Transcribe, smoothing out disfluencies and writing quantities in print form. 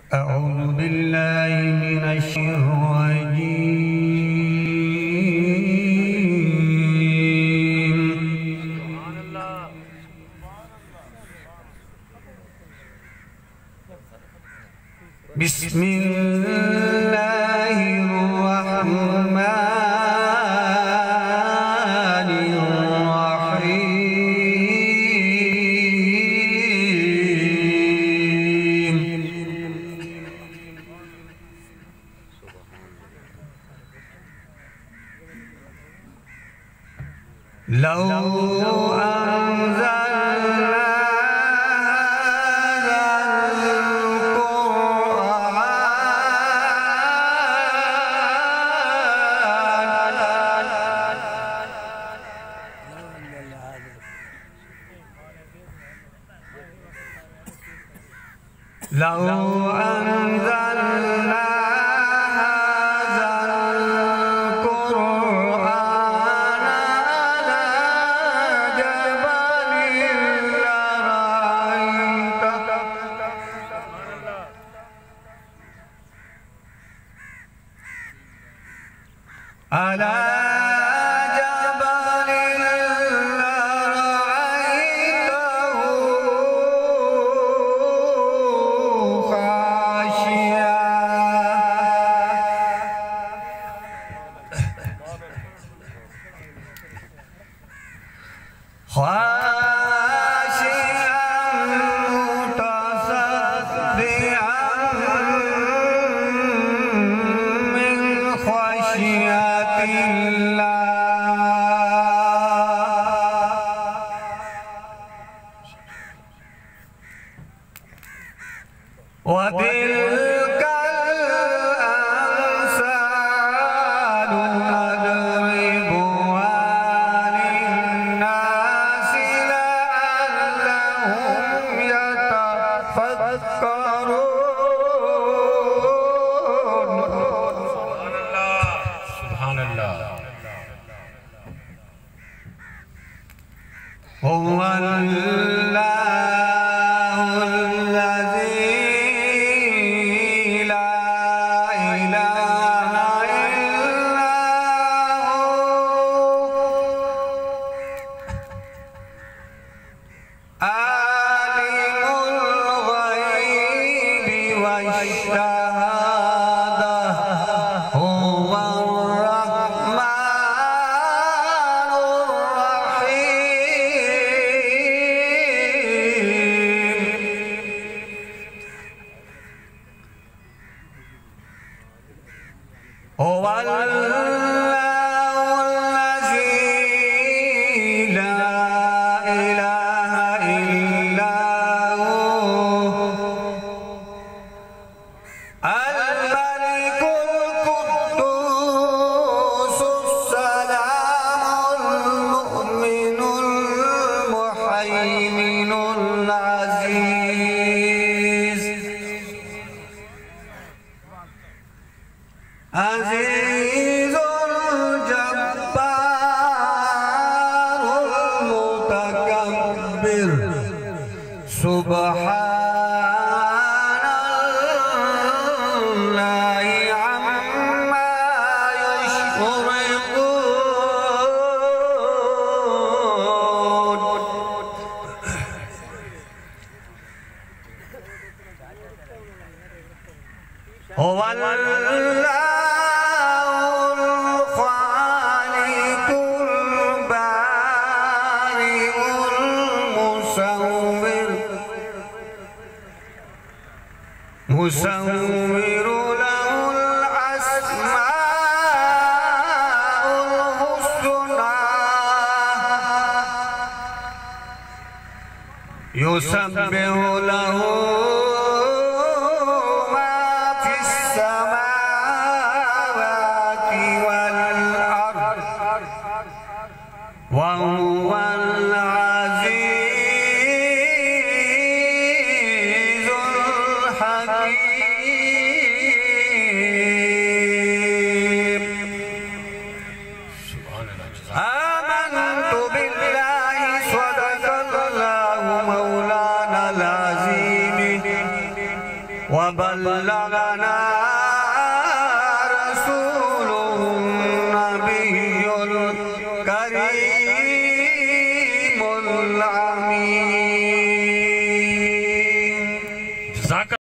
أعوذ بالله من الشيطان الرجيم. بسم الله الرحمن الرحيم. لو أنزلنا هذا القرآن على جبل خاشعا متصدعا من خشية الله. وتلك الأمثال نضربها للناس لعلهم يتفكرون. سبحان الله. هو هو الله الذي لا إله إلا هو الملك القدوس السلام المؤمن المهيمن العزيز عزيز الجبار المتكبر سبحان الله عما يشركون. هو الله مصور له الأسماء الحسنى يسبح له ما في السماوات والأرض وهو العزيز الحكيم. آمنت بالله صدق الله مولانا العظيم وبلغنا رسوله النبي الكريم الأمين.